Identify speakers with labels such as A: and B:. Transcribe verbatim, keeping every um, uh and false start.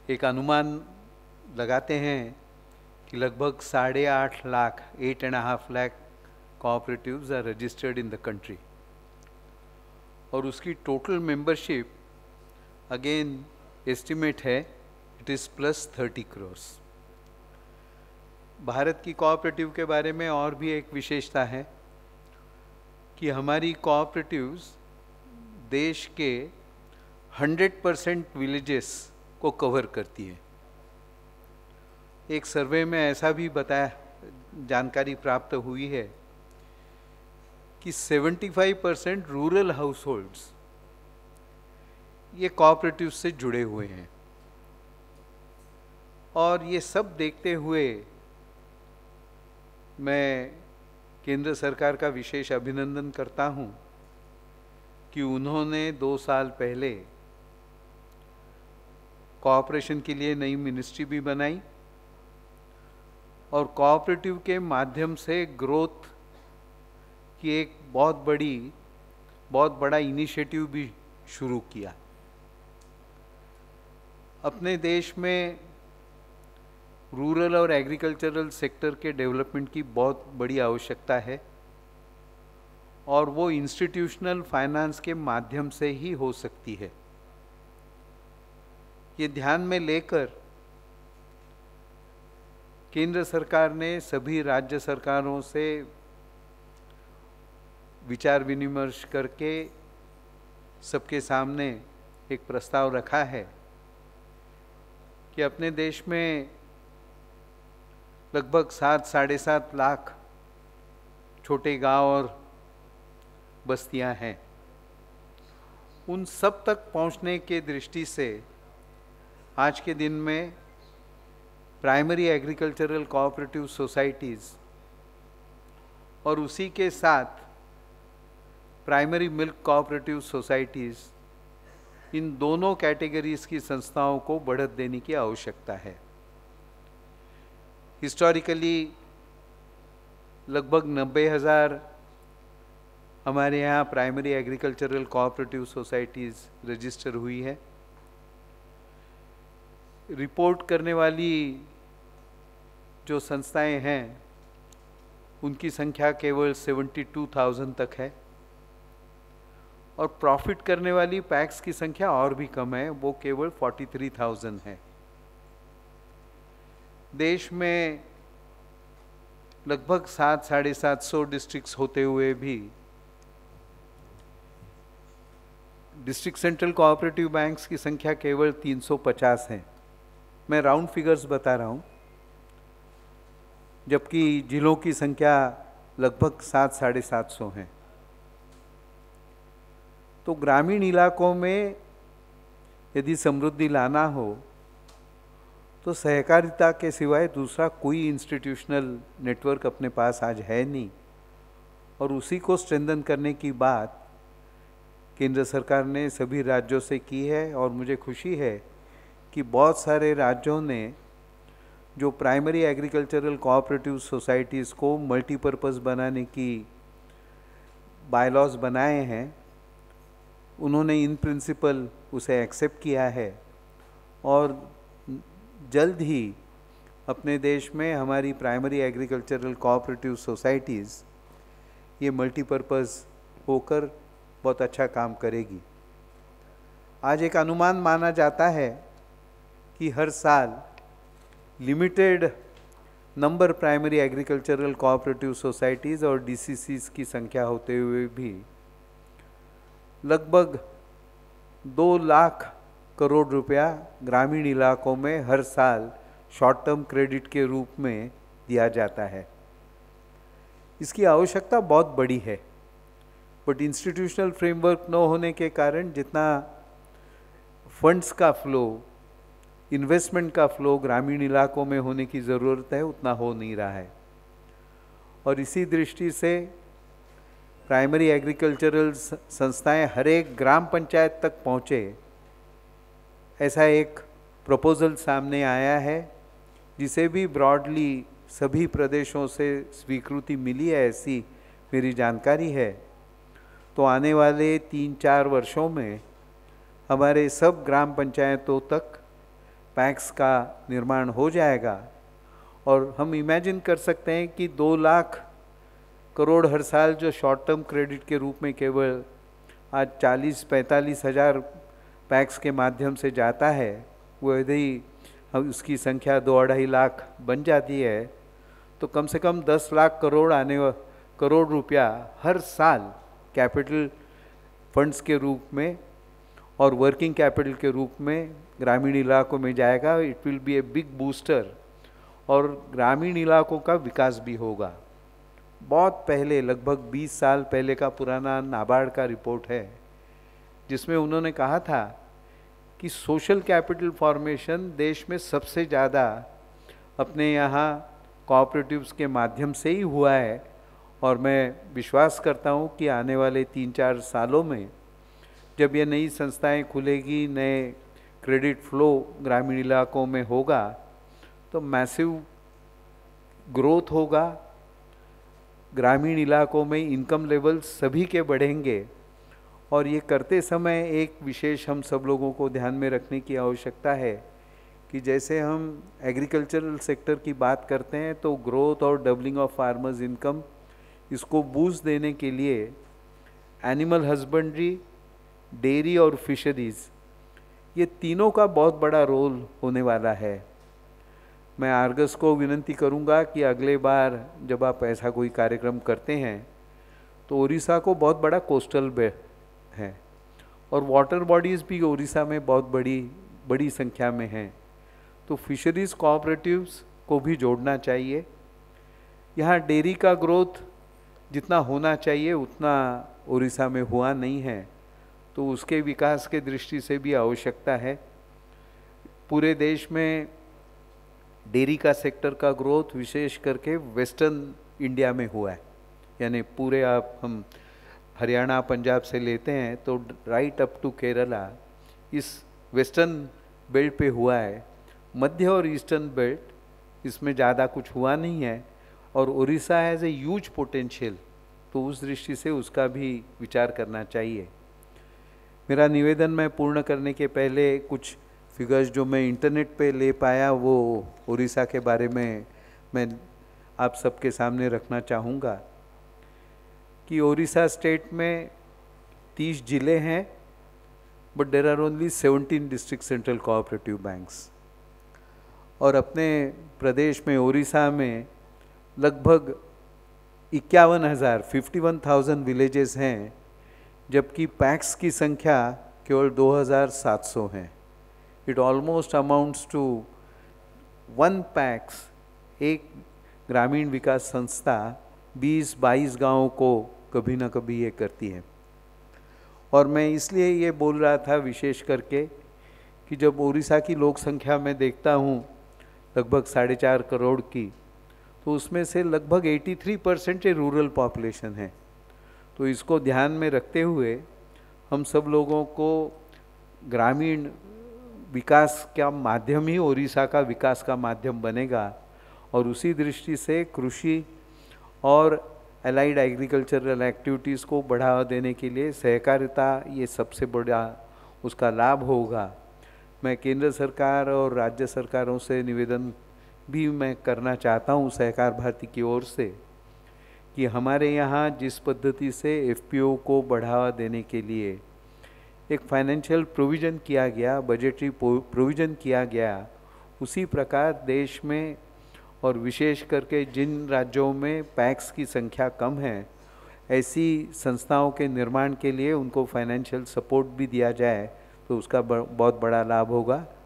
A: एक अनुमान लगाते हैं कि लगभग साढ़े आठ lakh eight and half lakh cooperatives are registered in the country, और उसकी टोटल मेंबरशिप अगेन एस्टिमेट है it is plus thirty crores. Bharat की कोऑपरेटिव के बारे में और भी एक विशेषता है कि हमारी कोऑपरेटिव्स देश के हंड्रेड परसेंट विलेजेस को कवर करती है। एक सर्वे में ऐसा भी बताया, जानकारी प्राप्त हुई है कि पचहत्तर परसेंट रूरल हाउसहोल्ड्स ये कोऑपरेटिव से जुड़े हुए हैं। और ये सब देखते हुए मैं केंद्र सरकार का विशेष अभिनंदन करता हूं कि उन्होंने दो साल पहले कोऑपरेशन के लिए नई मिनिस्ट्री भी बनाई और कोऑपरेटिव के माध्यम से ग्रोथ की एक बहुत बड़ी बहुत बड़ा इनिशिएटिव भी शुरू किया। अपने देश में रूरल और एग्रीकल्चरल सेक्टर के डेवलपमेंट की बहुत बड़ी आवश्यकता है और वो इंस्टीट्यूशनल फाइनेंस के माध्यम से ही हो सकती है। ये ध्यान में लेकर केंद्र सरकार ने सभी राज्य सरकारों से विचार विनिमर्श करके सबके सामने एक प्रस्ताव रखा है कि अपने देश में लगभग सात साढ़े सात लाख छोटे गांव और बस्तियां हैं। उन सब तक पहुंचने के दृष्टि से आज के दिन में प्राइमरी एग्रीकल्चरल कोऑपरेटिव सोसाइटीज़ और उसी के साथ प्राइमरी मिल्क कोऑपरेटिव सोसाइटीज़, इन दोनों कैटेगरीज की संस्थाओं को बढ़त देने की आवश्यकता है। हिस्टोरिकली लगभग नब्बे हज़ार हमारे यहाँ primary agricultural cooperative societies register हुई है। रिपोर्ट करने वाली जो संस्थाएं हैं उनकी संख्या केवल बहत्तर हज़ार तक है और प्रॉफिट करने वाली पैक्स की संख्या और भी कम है, वो केवल तैंतालीस हज़ार है। देश में लगभग सात साढ़े सात सौ डिस्ट्रिक्ट्स होते हुए भी डिस्ट्रिक्ट सेंट्रल कोऑपरेटिव बैंक्स की संख्या केवल तीन सौ पचास है। मैं राउंड फिगर्स बता रहा हूँ, जबकि जिलों की संख्या लगभग सात साढ़े सात सौ है। तो ग्रामीण इलाकों में यदि समृद्धि लाना हो तो सहकारिता के सिवाय दूसरा कोई इंस्टीट्यूशनल नेटवर्क अपने पास आज है नहीं, और उसी को स्ट्रेंथन करने की बात केंद्र सरकार ने सभी राज्यों से की है। और मुझे खुशी है कि बहुत सारे राज्यों ने जो प्राइमरी एग्रीकल्चरल कोऑपरेटिव सोसाइटीज़ को मल्टीपर्पज़ बनाने की बायलॉज बनाए हैं, उन्होंने इन प्रिंसिपल उसे एक्सेप्ट किया है और जल्द ही अपने देश में हमारी प्राइमरी एग्रीकल्चरल कोऑपरेटिव सोसाइटीज़ ये मल्टीपर्पज़ होकर बहुत अच्छा काम करेगी। आज एक अनुमान माना जाता है कि हर साल limited number primary agricultural cooperative societies और डीसीसीज़ की संख्या होते हुए भी लगभग दो लाख करोड़ रुपया ग्रामीण इलाकों में हर साल शॉर्ट टर्म क्रेडिट के रूप में दिया जाता है। इसकी आवश्यकता बहुत बड़ी है, बट इंस्टीट्यूशनल फ्रेमवर्क न होने के कारण जितना फंड्स का फ्लो, इन्वेस्टमेंट का फ्लो ग्रामीण इलाकों में होने की ज़रूरत है, उतना हो नहीं रहा है। और इसी दृष्टि से प्राइमरी एग्रीकल्चरल संस्थाएं हर एक ग्राम पंचायत तक पहुँचे, ऐसा एक प्रपोज़ल सामने आया है, जिसे भी ब्रॉडली सभी प्रदेशों से स्वीकृति मिली है, ऐसी मेरी जानकारी है। तो आने वाले तीन चार वर्षों में हमारे सब ग्राम पंचायतों तक पैक्स का निर्माण हो जाएगा और हम इमेजिन कर सकते हैं कि दो लाख करोड़ हर साल जो शॉर्ट टर्म क्रेडिट के रूप में केवल आज चालीस पैंतालीस हज़ार पैक्स के माध्यम से जाता है, वो यदि उसकी संख्या दो अढ़ाई लाख बन जाती है तो कम से कम दस लाख करोड़ आने करोड़ रुपया हर साल कैपिटल फंड्स के रूप में और वर्किंग कैपिटल के रूप में ग्रामीण इलाकों में जाएगा। It will be a big booster और ग्रामीण इलाकों का विकास भी होगा। बहुत पहले, लगभग बीस साल पहले का पुराना नाबार्ड का रिपोर्ट है जिसमें उन्होंने कहा था कि सोशल कैपिटल फॉर्मेशन देश में सबसे ज़्यादा अपने यहाँ कोऑपरेटिव्स के माध्यम से ही हुआ है और मैं विश्वास करता हूँ कि आने वाले तीन चार सालों में जब ये नई संस्थाएं खुलेगी, नए क्रेडिट फ्लो ग्रामीण इलाकों में होगा तो मैसिव ग्रोथ होगा। ग्रामीण इलाकों में इनकम लेवल सभी के बढ़ेंगे और ये करते समय एक विशेष हम सब लोगों को ध्यान में रखने की आवश्यकता है कि जैसे हम एग्रीकल्चरल सेक्टर की बात करते हैं तो ग्रोथ और डबलिंग ऑफ फार्मर्स इनकम, इसको बूस्ट देने के लिए एनिमल हस्बेंड्री, डेयरी और फिशरीज, ये तीनों का बहुत बड़ा रोल होने वाला है। मैं आर्गस को विनती करूंगा कि अगले बार जब आप ऐसा कोई कार्यक्रम करते हैं तो उड़ीसा को बहुत बड़ा कोस्टल बेल्ट है और वाटर बॉडीज़ भी उड़ीसा में बहुत बड़ी बड़ी संख्या में हैं, तो फिशरीज कोऑपरेटिव्स को भी जोड़ना चाहिए। यहाँ डेयरी का ग्रोथ जितना होना चाहिए उतना उड़ीसा में हुआ नहीं है, तो उसके विकास के दृष्टि से भी आवश्यकता है। पूरे देश में डेयरी का सेक्टर का ग्रोथ विशेष करके वेस्टर्न इंडिया में हुआ है, यानी पूरे आप हम हरियाणा पंजाब से लेते हैं तो राइट अप टू केरला इस वेस्टर्न बेल्ट पे हुआ है। मध्य और ईस्टर्न बेल्ट इसमें ज़्यादा कुछ हुआ नहीं है और Orissa has a huge potential, तो उस दृष्टि से उसका भी विचार करना चाहिए। मेरा निवेदन मैं पूर्ण करने के पहले कुछ फिगर्स जो मैं इंटरनेट पे ले पाया वो उड़ीसा के बारे में मैं आप सबके सामने रखना चाहूँगा कि उड़ीसा स्टेट में तीस जिले हैं but there are only seventeen district central cooperative banks और अपने प्रदेश में उड़ीसा में लगभग इक्यावन हज़ार फिफ्टी वन थाउजेंड विलेजेस हैं, जबकि पैक्स की संख्या केवल दो हज़ार सात सौ हैं। It almost amounts to one PACS, एक ग्रामीण विकास संस्था बीस बाईस गाँवों को कभी ना कभी ये करती है। और मैं इसलिए ये बोल रहा था विशेष करके कि जब उड़ीसा की लोक संख्या में देखता हूँ लगभग साढ़े चार करोड़ की, तो उसमें से लगभग तिरासी परसेंट रूरल पॉपुलेशन है। तो इसको ध्यान में रखते हुए हम सब लोगों को ग्रामीण विकास का माध्यम ही उड़ीसा का विकास का माध्यम बनेगा और उसी दृष्टि से कृषि और एलाइड एग्रीकल्चरल एक्टिविटीज़ को बढ़ावा देने के लिए सहकारिता ये सबसे बड़ा उसका लाभ होगा। मैं केंद्र सरकार और राज्य सरकारों से निवेदन भी मैं करना चाहता हूँ सहकार भारती की ओर से कि हमारे यहाँ जिस पद्धति से एफपीओ को बढ़ावा देने के लिए एक फाइनेंशियल प्रोविज़न किया गया, बजटरी प्रोविज़न किया गया, उसी प्रकार देश में और विशेष करके जिन राज्यों में पैक्स की संख्या कम है, ऐसी संस्थाओं के निर्माण के लिए उनको फाइनेंशियल सपोर्ट भी दिया जाए तो उसका बहुत बड़ा लाभ होगा।